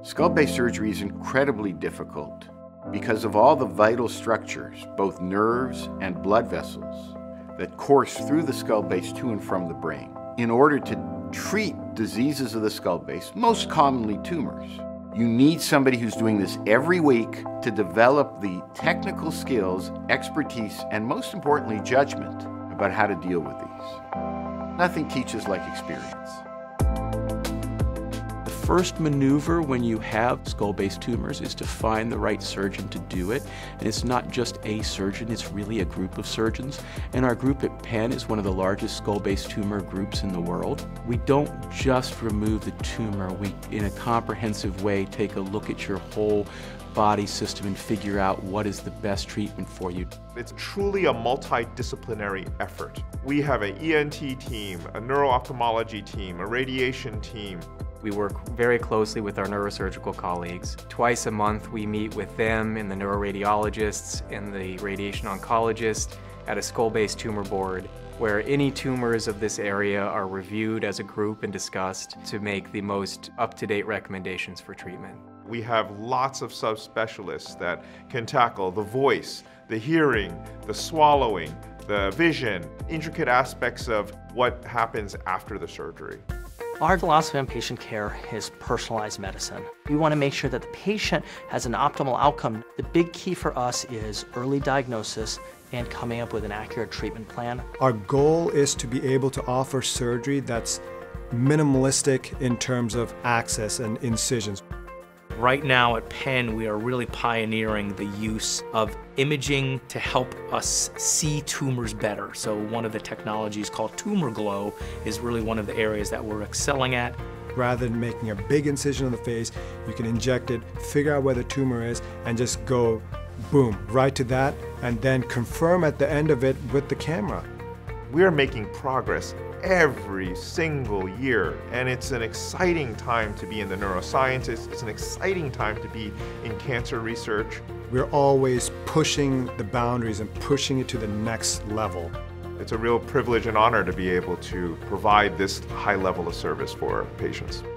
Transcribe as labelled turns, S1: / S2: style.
S1: Skull-base surgery is incredibly difficult because of all the vital structures, both nerves and blood vessels, that course through the skull base to and from the brain. In order to treat diseases of the skull base, most commonly tumors, you need somebody who's doing this every week to develop the technical skills, expertise, and most importantly, judgment about how to deal with these. Nothing teaches like experience.
S2: The first maneuver when you have skull-base tumors is to find the right surgeon to do it. And it's not just a surgeon, it's really a group of surgeons. And our group at Penn is one of the largest skull-base tumor groups in the world. We don't just remove the tumor, we, in a comprehensive way, take a look at your whole body system and figure out what is the best treatment for you.
S3: It's truly a multidisciplinary effort. We have an ENT team, a neuro-ophthalmology team, a radiation team.
S4: We work very closely with our neurosurgical colleagues. Twice a month we meet with them and the neuroradiologists and the radiation oncologist at a skull-base tumor board where any tumors of this area are reviewed as a group and discussed to make the most up-to-date recommendations for treatment.
S3: We have lots of subspecialists that can tackle the voice, the hearing, the swallowing, the vision, intricate aspects of what happens after the surgery.
S5: Our philosophy on patient care is personalized medicine. We want to make sure that the patient has an optimal outcome. The big key for us is early diagnosis and coming up with an accurate treatment plan.
S6: Our goal is to be able to offer surgery that's minimalistic in terms of access and incisions.
S7: Right now at Penn, we are really pioneering the use of imaging to help us see tumors better. So one of the technologies called Tumor Glow is really one of the areas that we're excelling at.
S6: Rather than making a big incision on the face, you can inject it, figure out where the tumor is, and just go, boom, right to that, and then confirm at the end of it with the camera.
S3: We are making progress every single year, and it's an exciting time to be in the neurosciences. It's an exciting time to be in cancer research.
S6: We're always pushing the boundaries and pushing it to the next level.
S3: It's a real privilege and honor to be able to provide this high level of service for patients.